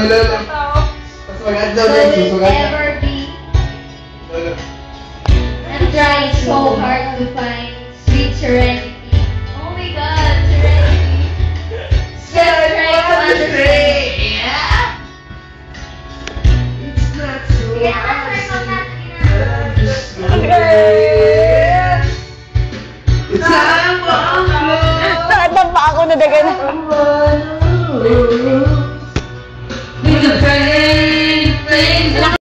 Lolo. Tapos mag-adlaw na yung susugat na. Ever be. Lolo. I'm trying so hard to find sweet serenity. Oh my God, serenity. Just trying to understand. Yeah. It's not so Saan ba ako nadagan?